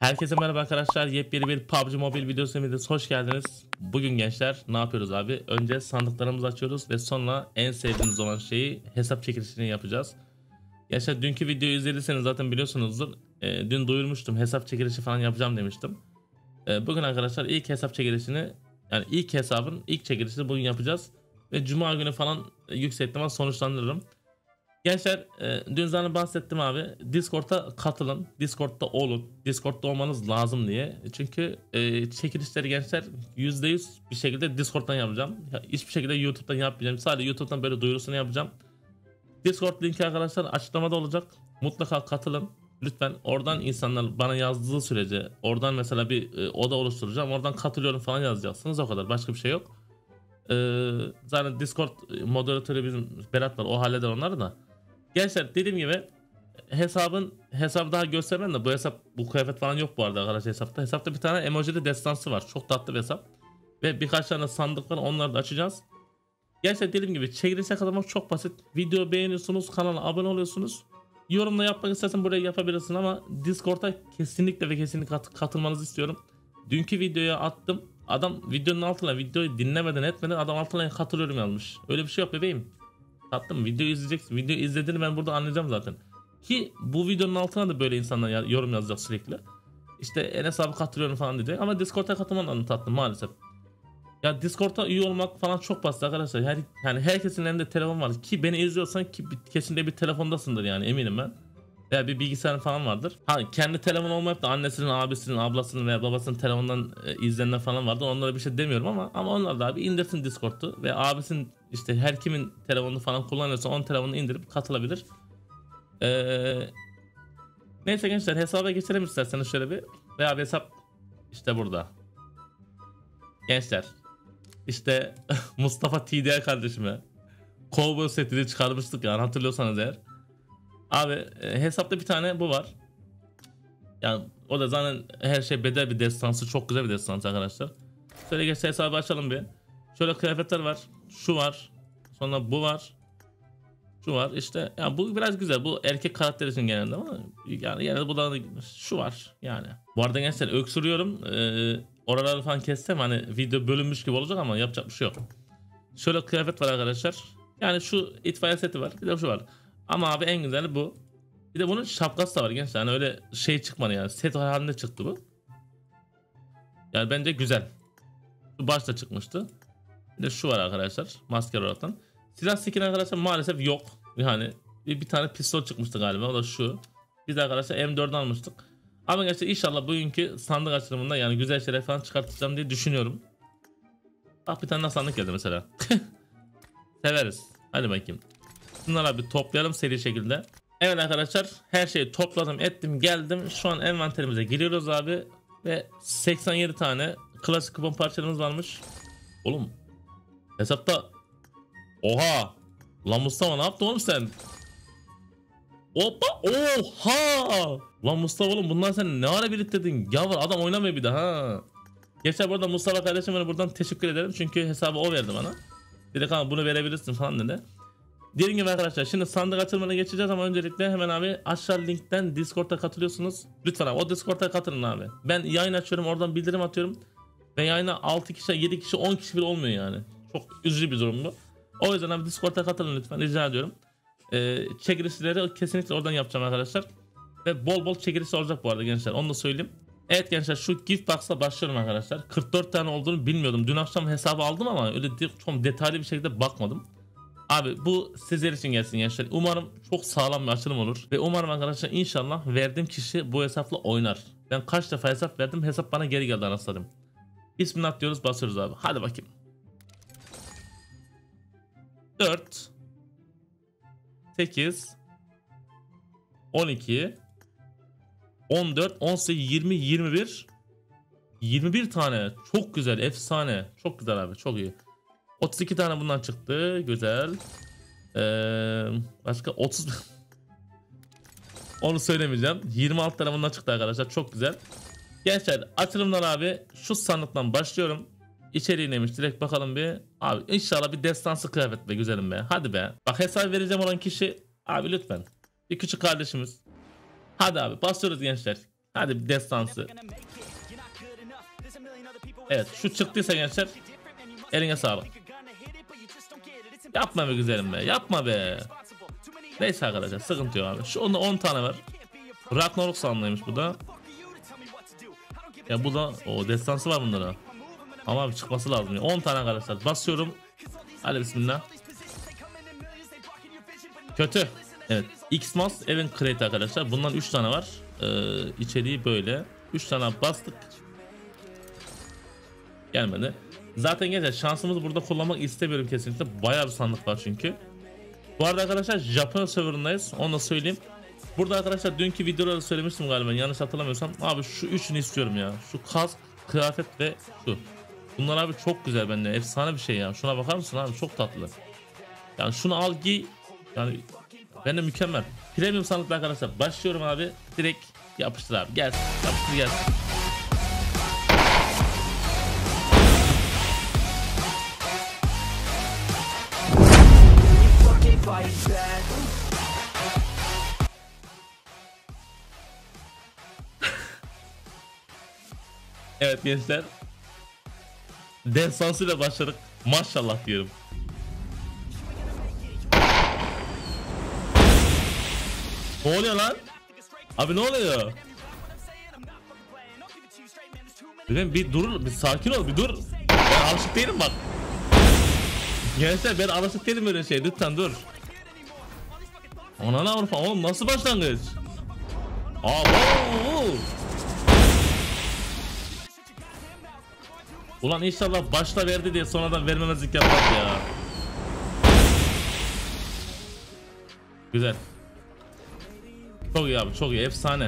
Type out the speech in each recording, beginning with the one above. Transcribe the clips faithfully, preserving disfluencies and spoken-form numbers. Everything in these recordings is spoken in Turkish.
Herkese merhaba arkadaşlar. Yepyeni bir P U B G Mobile videosuna hoş geldiniz. Bugün gençler ne yapıyoruz abi? Önce sandıklarımızı açıyoruz ve sonra en sevdiğiniz olan şeyi hesap çekilişini yapacağız. Gençler dünkü videoyu izlediyseniz zaten biliyorsunuzdur. E, dün duyurmuştum, hesap çekilişi falan yapacağım demiştim. E, bugün arkadaşlar ilk hesap çekilişini, yani ilk hesabın ilk çekilişini bugün yapacağız. Ve cuma günü falan e, yüksek ihtimal sonuçlandırırım. Gençler e, dün zaten bahsettim abi. Discord'a katılın. Discord'da olun. Discord'da olmanız lazım diye. Çünkü e, çekilişleri gençler yüzde yüz bir şekilde Discord'dan yapacağım. Ya, hiçbir şekilde YouTube'dan yapmayacağım. Sadece YouTube'dan böyle duyurusunu yapacağım. Discord linki arkadaşlar açıklamada olacak. Mutlaka katılın. Lütfen oradan insanlar bana yazdığı sürece oradan mesela bir e, oda oluşturacağım. Oradan katılıyorum falan yazacaksınız. O kadar. Başka bir şey yok. E, zaten Discord moderatörü bizim Berat var. O halleder onları da. Gençler dediğim gibi hesabın hesabı daha göstermem de bu hesap bu kıyafet falan yok bu arada arkadaşlar hesapta. Hesapta bir tane emojili destansı var. Çok tatlı bir hesap. Ve birkaç tane sandık var, onları da açacağız. Gençler dediğim gibi çekilişe katılmak çok basit. Video beğeniyorsunuz, kanala abone oluyorsunuz. Yorumla yapmak istersen buraya yapabilirsin ama Discord'a kesinlikle ve kesinlikle katılmanızı istiyorum. Dünkü videoya attım. Adam videonun altına videoyu dinlemeden etmeden adam altına katılıyorum yazmış. Öyle bir şey yok bebeğim. Tatlım, videoyu izleyeceksin. Video izlediğini ben burada anlayacağım zaten. Ki bu videonun altına da böyle insanlar yorum yazacak sürekli. İşte Enes abi katılıyorum falan diyecek. Ama Discord'a katılman lazım tatlım maalesef. Ya Discord'a üye olmak falan çok basit arkadaşlar. Her, yani herkesin elinde telefon var. Ki beni izliyorsan ki kesinlikle bir telefondasındır yani, eminim ben. Veya bir bilgisayar falan vardır. Ha, kendi telefon olmayıp da annesinin, abisinin, ablasının veya babasının telefonundan e, izleyenler falan vardır. Onlara bir şey demiyorum ama ama onlar da abi indirsin Discord'u ve abisinin işte her kimin telefonunu falan kullanıyorsa onun telefonunu indirip katılabilir. Ee, neyse gençler hesaba geçelim isterseniz şöyle bir. Veya bir hesap işte burada. Gençler işte Mustafa T D kardeşime Cowboy setini çıkarmıştık yani, hatırlıyorsanız eğer. Abi e, hesapta bir tane bu var. Yani o da zaten her şey bedel bir destansı, çok güzel bir destansı arkadaşlar. Şöyle geçse hesabı açalım bir. Şöyle kıyafetler var. Şu var. Sonra bu var. Şu var işte. Yani bu biraz güzel. Bu erkek karakter için genelde ama yani yani bu da şu var yani. Bu arada gençler öksürüyorum. Ee, oraları falan kessem hani video bölünmüş gibi olacak ama yapacak bir şey yok. Şöyle kıyafet var arkadaşlar. Yani şu itfaiye seti var. Bir de şu var. Ama abi en güzeli bu. Bir de bunun şapkası da var gençler. Yani öyle şey çıkmadı yani. Set halinde çıktı bu. Yani bence güzel. Şu başta çıkmıştı. Bir de şu var arkadaşlar. Maske olaraktan. Silah skin arkadaşlar maalesef yok. Yani bir, bir tane pistol çıkmıştı galiba. O da şu. Biz de arkadaşlar M dört almıştık. Ama gerçekten inşallah bugünkü sandık açılımında yani güzel şeyler falan çıkartacağım diye düşünüyorum. Bak bir tane daha sandık geldi mesela. Severiz. Hadi bakayım. Bunları bir toplayalım seri şekilde. Evet arkadaşlar her şeyi topladım ettim geldim. Şu an envanterimize giriyoruz abi. Ve seksen yedi tane klasik kupon parçalarımız varmış. Oğlum hesapta. Oha. Lan Mustafa ne yaptın oğlum sen? Hoppa. Oha. Lan Mustafa oğlum bunlar sen ne ara biriktirdin? Gavur adam oynamıyor bir daha. Geçen burada Mustafa kardeşime buradan teşekkür ederim. Çünkü hesabı o verdi bana. Dedi kanka bunu verebilirsin falan dedi. Dediğim gibi arkadaşlar şimdi sandık açılımına geçeceğiz ama öncelikle hemen abi aşağı linkten Discord'a katılıyorsunuz. Lütfen abi o Discord'a katılın abi. Ben yayın açıyorum, oradan bildirim atıyorum. Ve yayına altı kişi, yedi kişi, on kişi bile olmuyor yani. Çok üzücü bir durum bu. O yüzden abi Discord'a katılın lütfen, rica ediyorum. Ee, çekilişleri kesinlikle oradan yapacağım arkadaşlar. Ve bol bol çekiliş olacak bu arada gençler, onu da söyleyeyim. Evet gençler şu gift box'a başlıyorum arkadaşlar. kırk dört tane olduğunu bilmiyordum. Dün akşam hesabı aldım ama öyle çok detaylı bir şekilde bakmadım. Abi bu sizler için gelsin gençler. Umarım çok sağlam bir açılım olur. Ve umarım arkadaşlar inşallah verdiğim kişi bu hesapla oynar. Ben kaç defa hesap verdim, hesap bana geri geldi anaslarım. İsmini atlıyoruz, basıyoruz abi. Hadi bakayım. dört sekiz on iki on dört on sekiz yirmi yirmi bir yirmi bir tane. Çok güzel, efsane. Çok güzel abi, çok iyi. otuz iki tane bundan çıktı. Güzel. Ee, başka otuz onu söylemeyeceğim. yirmi altı tane bundan çıktı arkadaşlar. Çok güzel. Gençler açılımlar abi şu sandıktan başlıyorum. İçeriği neymiş direkt bakalım bir. Abi inşallah bir destansı kıyafet be güzelim be. Hadi be. Bak hesap vereceğim olan kişi abi lütfen. Bir küçük kardeşimiz. Hadi abi basıyoruz gençler. Hadi bir destansı. Evet şu çıktıysa gençler eline sağlık. Yapma be güzelim be, yapma be. Neyse arkadaşlar sıkıntı yok abi. Şu onda on tane var. Ragnarok sanlıymış bu da. Ya bu da o destansı var bunlara. Ama abi çıkması lazım ya. on tane arkadaşlar basıyorum. Hadi bismillah. Kötü. Evet. X-Mas Event Crate arkadaşlar. Bundan üç tane var. Ee, içeriği böyle. üç tane bastık. Gelmedi. Zaten gençler şansımızı burada kullanmak istemiyorum kesinlikle. Bayağı bir sandık var çünkü. Bu arada arkadaşlar Japon serverındayız. Onu da söyleyeyim. Burada arkadaşlar dünkü videolarda söylemiştim galiba. Yanlış hatırlamıyorsam. Abi şu üçünü istiyorum ya. Şu kask, kıyafet ve şu. Bunlar abi çok güzel bende. Efsane bir şey ya. Şuna bakar mısın abi? Çok tatlı. Yani şunu al giy. Yani bende mükemmel. Premium sandıklar arkadaşlar. Başlıyorum abi. Direkt yapıştır abi. Gelsin. Yapıştır gelsin. Evet gençler. Desansıyla başladık. Maşallah diyorum. Ne oluyor lan? Abi ne oluyor? Bir, bir dur, bir sakin ol, bir dur. Ben alışık değilim bak. Gençler ben alışık değilim böyle şey. Lütfen dur. Ananı Avrupa oğlum nasıl başlangıç? Aa, ulan inşallah başta verdi diye sonradan vermemezlik yapmaz ya. Güzel. Çok iyi abi, çok iyi, efsane.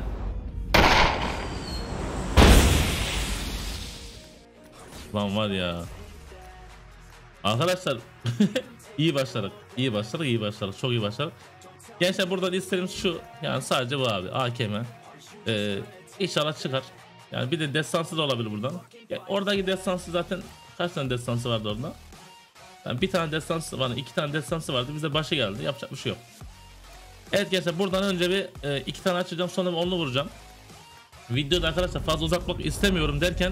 Lan var ya. Arkadaşlar iyi başladık. İyi başladık, iyi başladık. Çok iyi başladık. Gençler buradan isterim şu. Yani sadece bu abi. A K M. Ee, inşallah çıkar. Yani bir de destansı da olabilir buradan. Yani oradaki destansı zaten kaç tane destansı vardı orada? Yani bir tane destansı var, iki tane destansı vardı. Bize başı geldi. Yapacak bir şey yok. Evet gençler buradan önce bir e, iki tane açacağım, sonra bir onlu vuracağım. Videoda arkadaşlar fazla uzatmak istemiyorum derken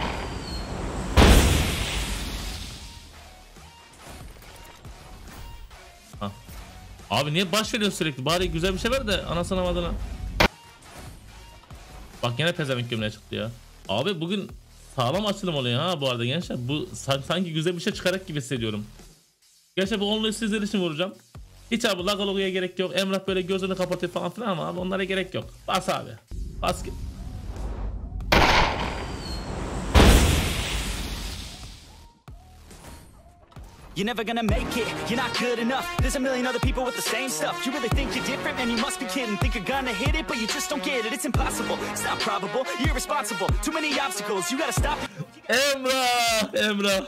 ha. Abi niye baş veriyorsun sürekli? Bari güzel bir şey ver de anasını avradına. Bak yine pezevenk gömleği çıktı ya. Abi bugün sağlam açılım oluyor ha bu arada gençler. Bu sanki güzel bir şey çıkarak gibi hissediyorum. Gençler bu onluyu sizler için vuracağım. Hiç abi lagaloguya gerek yok. Emrah böyle gözünü kapatıyor falan filan ama abi onlara gerek yok. Bas abi. Bas git. You're never gonna make it, you're not good enough. There's a million other people with the same stuff. You really think you're different, man, you must be kidding. Think you're gonna hit it, but you just don't get it. It's impossible, it's not probable, you're irresponsible. Too many obstacles, you gotta stop it. Emrah, Emrah.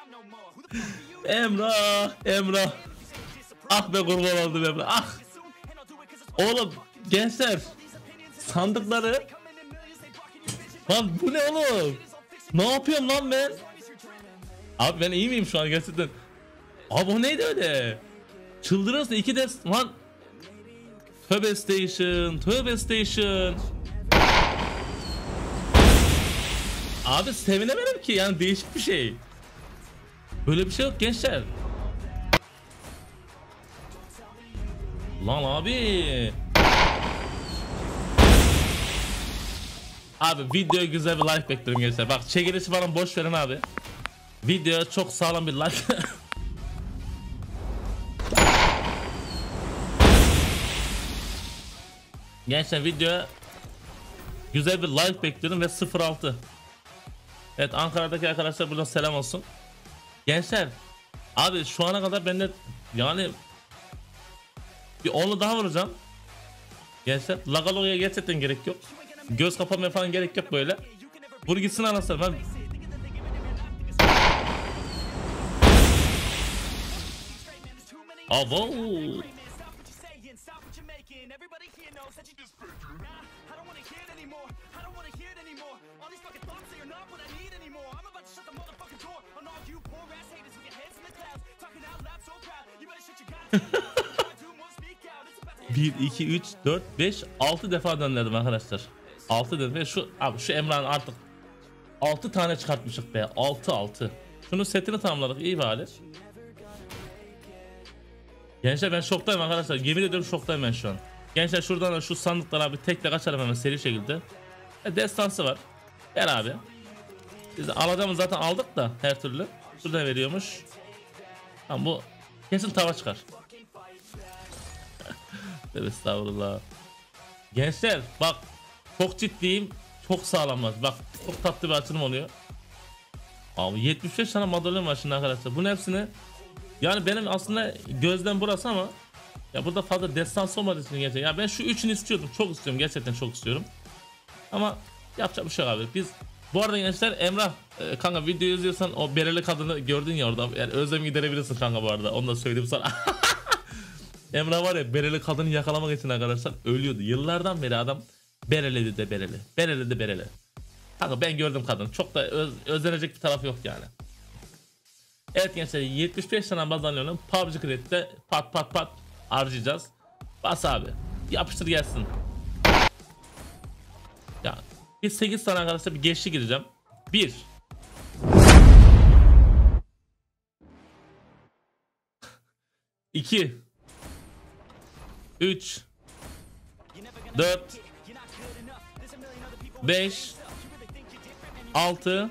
Emrah, Emrah. Ah be kurban oldum Emrah, ah. Oğlum gençler, sandıkları. Lan bu ne oğlum? Ne yapıyorum lan ben? Abi ben iyi miyim şu an gerçekten? Abi o neydi öyle? Çıldırırsın iki de lan. Tövbe station, tövbe station. Abi sevinemedim ki yani değişik bir şey. Böyle bir şey yok gençler. Lan abi. Abi videoya güzel bir like bekliyorum gençler. Bak çekilişi falan boş verin abi. Videoya çok sağlam bir like. Gençler videoya güzel bir like bekliyorum ve sıfır altı. Evet Ankara'daki arkadaşlar buradan selam olsun. Gençler abi şu ana kadar bende yani bir onlu daha vuracağım. Gençler Lagalo'ya gerçekten gerek yok. Göz kapatmaya falan gerek yok böyle. Vur gitsin anasını ben. Abo. bir, iki, üç, dört, beş, altı defa döndürdüm arkadaşlar. altı dedim ve şu abi şu Emrah'ın artık altı tane çıkartmışık be. altı altı. Şunun setini tamamladık, iyi bari. Gençler ben şoktayım arkadaşlar. Yemin ediyorum şoktayım ben şu an. Gençler şuradan da şu sandıkları abi tek tek açalım hemen seri şekilde. E, destansı var. Ver abi. Biz alacağımız zaten aldık da her türlü. Şurada veriyormuş. Tamam, bu kesin tava çıkar. Evet, estağfurullah. Gençler bak, çok ciddiyim, çok sağlamlar. Bak çok tatlı bir açılım oluyor. Abi yetmiş beş tane madalyon var şimdi arkadaşlar. Bunun hepsini, yani benim aslında gözlem burası ama ya burada fazla destansı olmadığı için gerçekten. Ya ben şu üçünü istiyordum, çok istiyorum, gerçekten çok istiyorum. Ama yapacak bir şey yok abi. Biz bu arada gençler, Emrah e, kanka video izliyorsan o bereli kadını gördün ya orada. Yani özlemi giderebilirsin kanka bu arada. Onu da söyleyeyim sana. Emrah var ya, bereli kadını yakalamak için arkadaşlar ölüyordu. Yıllardan beri adam bereli de bereli. Bereli de bereli. Kanka ben gördüm kadını. Çok da öz, özlenecek bir taraf yok yani. Evet gençler, yetmiş beş tane madalyonun P U B G Credit'te pat pat pat harcayacağız. Bas abi. Yapıştır gelsin. Ya bir sekiz tane arkadaşlar bir geçti gireceğim. bir iki üç dört beş altı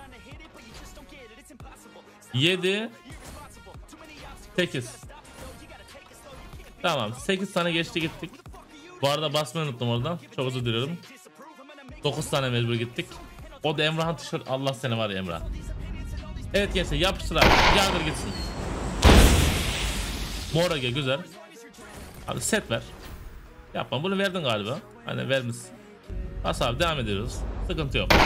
yedi sekiz. Tamam, sekiz tane geçti gittik. Bu arada basmayı unuttum oradan. Çok özür diliyorum. dokuz tane mecbur gittik. O da Emrah'ın tişört. Allah seni var ya Emrah. Evet gençler, yapıştır abi. Yağdır gitsin. Morage güzel. Abi set ver. Yapma, bunu verdin galiba. Hani vermişsin. Bas abi, devam ediyoruz. Sıkıntı yok.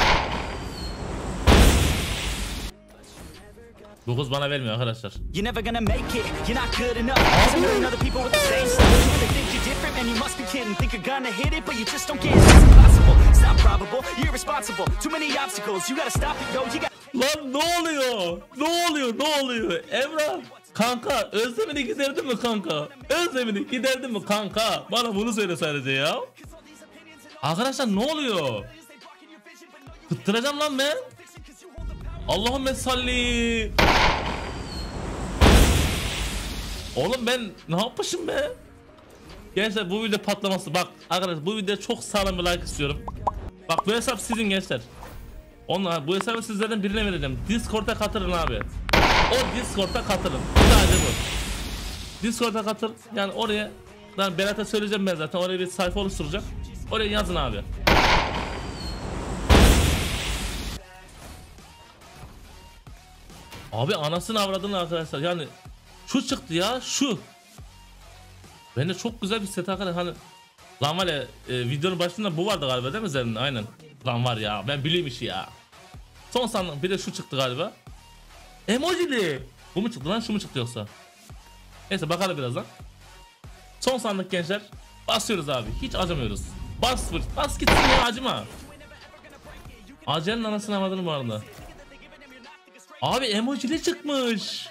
dokuz bana vermiyor arkadaşlar. You're never gonna make it, you're not good enough. There's a million other people with the same stuff. You really think you're different, man, you must be kidding. Think you're gonna hit it, but you just don't get it. It's impossible, it's not probable, you're irresponsible. Too many obstacles, you gotta stop it, yo, you got... Lan ne oluyor? Ne oluyor? Ne oluyor? Emrah kanka, özlemini giderdin mi kanka? Özlemini giderdin mi kanka? Bana bunu söyle sadece ya. Arkadaşlar ne oluyor? Fıttıracağım lan ben. Allahümme salli. Oğlum ben ne yapmışım be? Gençler bu video patlaması. Bak arkadaşlar, bu videoya çok sağlam bir like istiyorum. Bak bu hesap sizin gençler. Onlar bu hesabı sizlerden birine vereceğim. Discord'a katılın abi. O Discord'a katılın. Sadece bu. Discord'a katıl. Yani oraya, ben Berat'a söyleyeceğim, ben zaten oraya bir sayfa oluşturacağım. Oraya yazın abi. Abi anasını avradın arkadaşlar, yani şu çıktı ya, şu. Bende çok güzel bir set arkadaşlar, hani lan var ya, e, videonun başında bu vardı galiba değil mi üzerinde? Aynen. Lan var ya, ben bileyim işi ya. Son sandık bir de şu çıktı galiba. Emojili. Bu mu çıktı lan, şu mu çıktı yoksa? Neyse bakalım birazdan. Son sandık gençler. Basıyoruz abi, hiç acımıyoruz. Bas vur, bas gitsin ya, acıma. Acenin anasını avradını bu arada. Abi emojili çıkmış.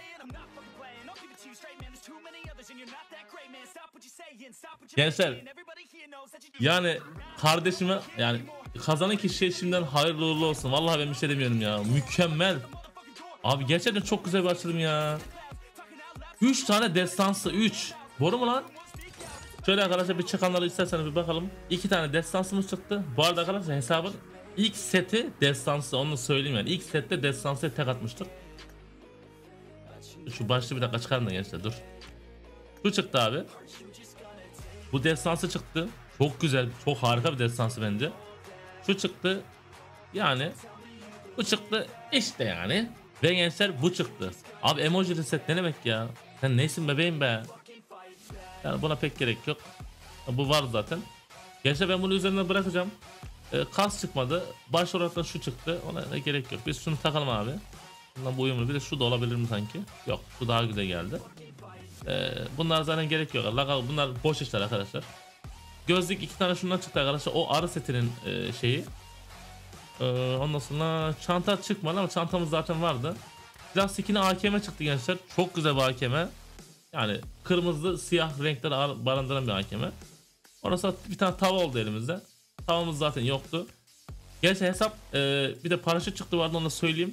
Gençler, yani kardeşime, yani kazanan kişiye şimdiden hayırlı uğurlu olsun. Vallahi ben bir şey demiyorum ya. Mükemmel. Abi gerçekten çok güzel bir açılım ya. üç tane destansı, üç. Doğru mu lan? Şöyle arkadaşlar bir çıkanları isterseniz bir bakalım. iki tane destansımız çıktı. Bu arada arkadaşlar hesabın ilk seti destansı, onu söyleyeyim yani. İlk sette destansı tek atmıştık. Şu başlığı bir dakika çıkarın da gençler, dur. Şu çıktı abi. Bu destansı çıktı. Çok güzel, çok harika bir destansı bence. Şu çıktı. Yani bu çıktı işte yani. Ve gençler bu çıktı. Abi emoji set ne demek ya? Sen neysin bebeğim be? Yani buna pek gerek yok. Bu var zaten. Gençler ben bunu üzerinden bırakacağım. Ee, kas çıkmadı. Baş olarak da şu çıktı. Ona da gerek yok. Biz şunu takalım abi. Bundan bu uyumlu. Bir de şu da olabilir mi sanki? Yok. Bu daha güzel geldi. Ee, bunlar zaten gerek yok. Bunlar boş işler arkadaşlar. Gözlük iki tane şundan çıktı arkadaşlar. O arı setinin e, şeyi. Ee, ondan sonra çanta çıkmadı ama çantamız zaten vardı. Plastikine A K M çıktı gençler. Çok güzel bir A K M. Yani kırmızı siyah renkleri barındıran bir A K M. Orası bir tane tava oldu elimizde. Tavamız zaten yoktu. Gerçi hesap e, bir de paraşüt çıktı vardı, onu da söyleyeyim.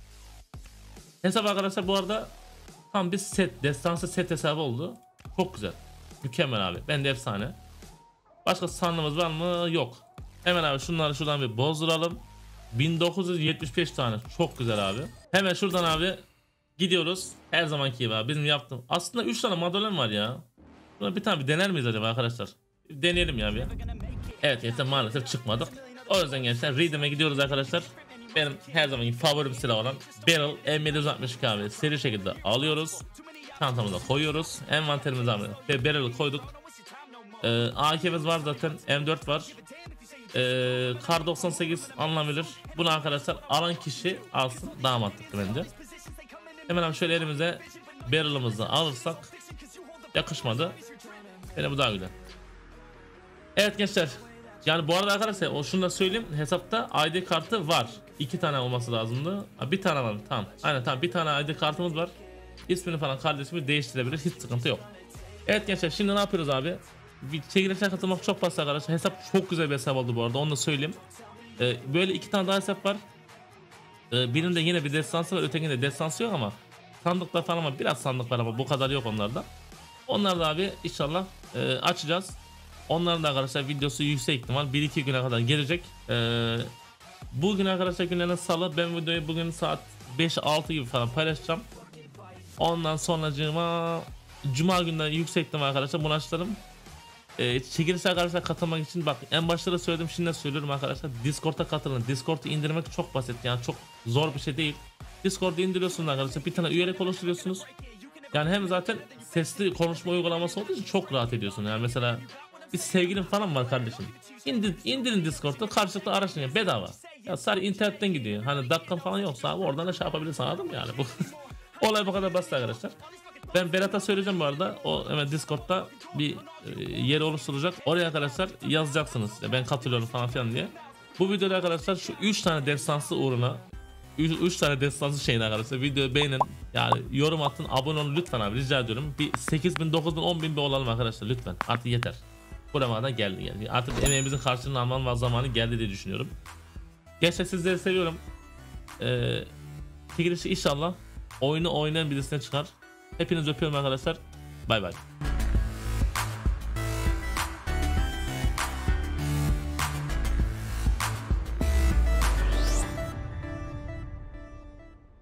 Hesap arkadaşlar bu arada tam bir set, destansı set hesabı oldu. Çok güzel. Mükemmel abi. Ben de efsane. Başka sandığımız var mı? Yok. Hemen abi şunları şuradan bir bozduralım. bin dokuz yüz yetmiş beş tane. Çok güzel abi. Hemen şuradan abi gidiyoruz. Her zamanki gibi abi bizim yaptığım. Aslında üç tane madalyon var ya. Buna bir tane bir dener miyiz acaba arkadaşlar? Bir deneyelim ya bir. Evet gençler, maalesef çıkmadık. O yüzden gençler Redeem'e gidiyoruz arkadaşlar. Benim her zamanki favorim silah olan Beryl M yedi yüz altmış iki abi seri şekilde alıyoruz. Çantamıza koyuyoruz. Envanterimize abi ve Beryl'i koyduk. Ee, A K'miz var zaten, M dört var. Ee, Kar doksan sekiz alınabilir. Bunu arkadaşlar alan kişi alsın, daha mantıklı bence. Hemen abi şöyle elimize Beryl'ımızı alırsak, yakışmadı. Yine bu daha güzel. Evet gençler. Yani bu arada arkadaşlar o şunu da söyleyeyim, hesapta I D kartı var. İki tane olması lazımdı. Ha, bir tane var, tamam. Aynen tamam, bir tane I D kartımız var. İsmini falan kardeşimi değiştirebilir, hiç sıkıntı yok. Evet gençler, şimdi ne yapıyoruz abi? Çekilişe katılmak çok basit arkadaşlar. Hesap çok güzel bir hesap oldu bu arada, onu da söyleyeyim. Ee, böyle iki tane daha hesap var. Ee, birinde yine bir destansı var, ötekinde destansı yok ama sandıklar falan var, biraz sandık var ama bu kadar yok onlarda. Onlar da abi inşallah e, açacağız. Onların da arkadaşlar videosu yüksek ihtimal bir iki güne kadar gelecek. Ee, bugün arkadaşlar günlerden salı, ben videoyu bugün saat beş altı gibi falan paylaşacağım. Ondan sonracığıma Cuma günleri yüksek ihtimal arkadaşlar bunu açlarım. Ee, çekilişe arkadaşlar katılmak için bak en başta da söyledim, şimdi de söylüyorum arkadaşlar, Discord'a katılın. Discord'u indirmek çok basit, yani çok zor bir şey değil. Discord'u indiriyorsunuz arkadaşlar, bir tane üyelik oluşturuyorsunuz. Yani hem zaten sesli konuşma uygulaması olduğu için çok rahat ediyorsun. Yani mesela bir sevgilin falan var kardeşim, İndir, indirin Discord'da, karşılıklı araştırın bedava. Ya sadece internetten gidiyor, hani dakika falan yoksa abi oradan da şey yapabilirsin, anladın mı yani bu. Olay bu kadar basit arkadaşlar. Ben Berat'a söyleyeceğim bu arada, o hemen Discord'da bir e, yeri oluşturacak. Oraya arkadaşlar yazacaksınız ben katılıyorum falan filan diye. Bu videoda arkadaşlar şu üç tane destansı uğruna üç tane destansı şeyin arkadaşlar videoyu beğenin, yani yorum atın, abone olun lütfen abi, rica ediyorum. Bir sekiz bin dokuz bin on bin bir olalım arkadaşlar lütfen, artık yeter. Buraya da geldi geldi artık, emeğimizin karşılığını almanın zamanı geldi diye düşünüyorum. Gerçekten sizleri seviyorum. Ee, çekilişi inşallah oyunu oynayan birisine çıkar. Hepinizi öpüyorum arkadaşlar. Bay bay.